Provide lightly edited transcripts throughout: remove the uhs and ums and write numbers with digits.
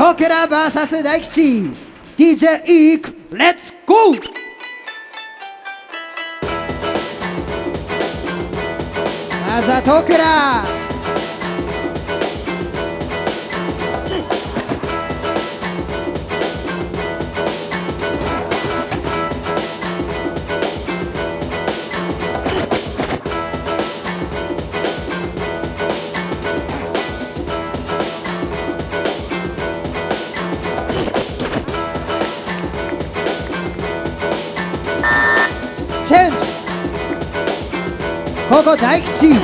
トケラ VS 大吉 DJ イークレッツゴー。まずはトケラチェンジ。ここ大吉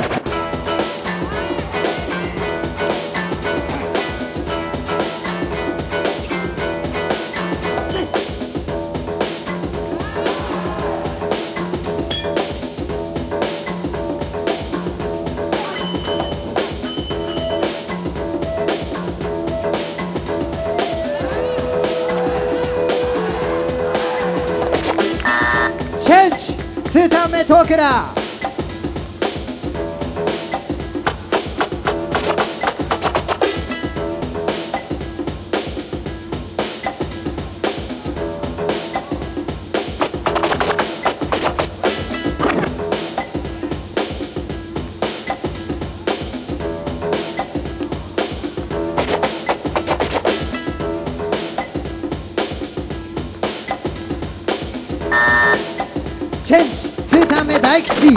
チェンジ。2ターン目トケラチェンジ。2ターン目大吉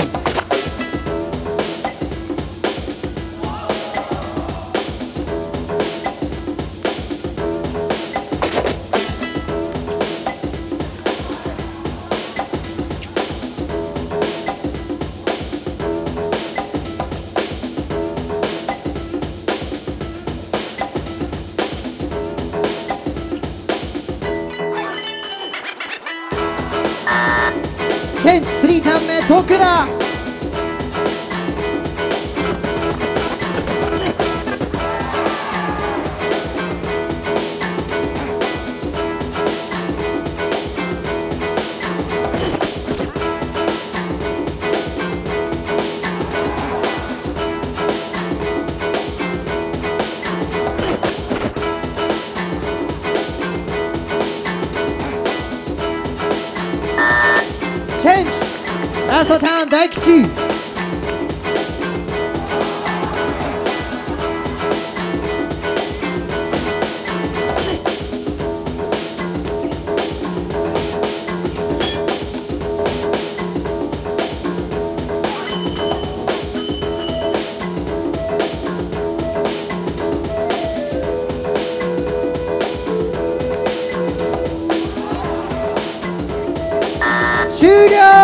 チェンジ。3ターン目トケラチェンジ。ラストターン大吉終了。